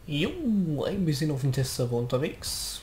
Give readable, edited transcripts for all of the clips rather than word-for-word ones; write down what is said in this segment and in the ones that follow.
Jo, ein bisschen auf dem Testserver unterwegs.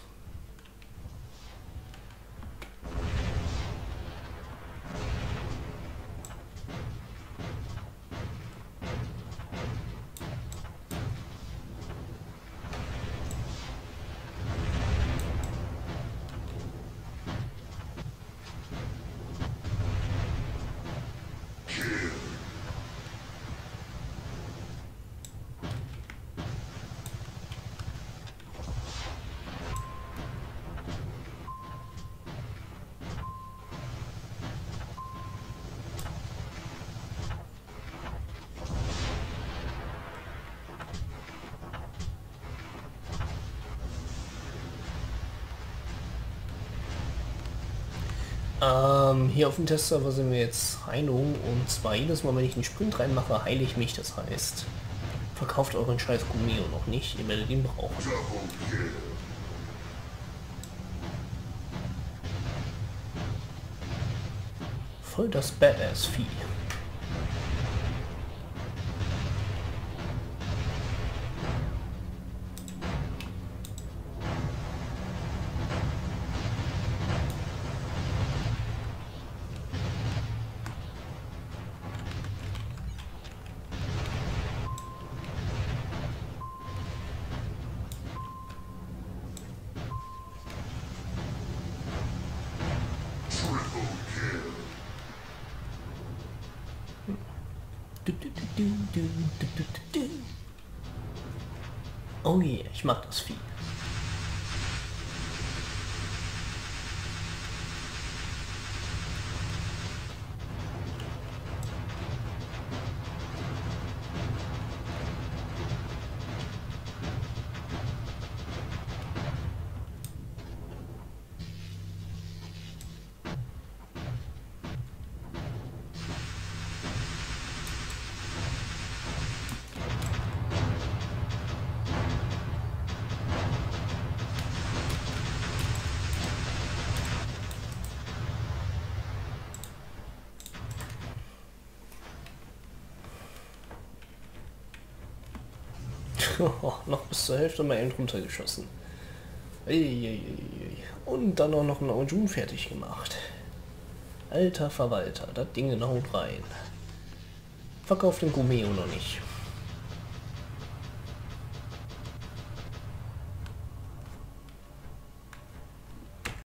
Hier auf dem Testserver sind wir jetzt Heilung, und zwar jedes Mal, wenn ich einen Sprint reinmache, heile ich mich. Das heißt, verkauft euren scheiß Gumio noch nicht, ihr werdet ihn brauchen. Voll das Badass-Vieh. Oh yeah, ich mag das Vieh. Noch bis zur Hälfte mal eben runtergeschossen. Und dann auch noch einen Aujun fertig gemacht. Alter Verwalter, das Ding haut rein. Verkauft den Gumeo noch nicht.